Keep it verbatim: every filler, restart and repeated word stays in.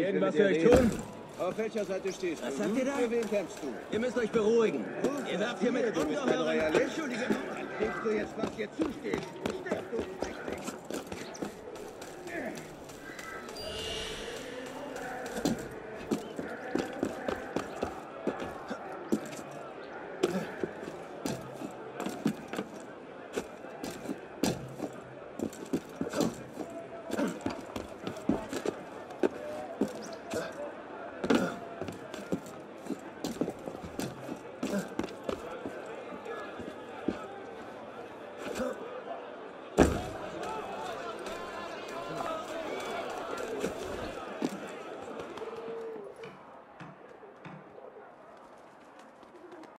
Irgendwas für euch tun? Auf welcher Seite stehst du? Was habt ihr da? Für wen kämpfst du? Ihr müsst euch beruhigen. Gut, Ihr werft hier mit du bist ein ungeheuren... Royalist. Entschuldige, kriegst du jetzt, was dir zusteht? Stirb.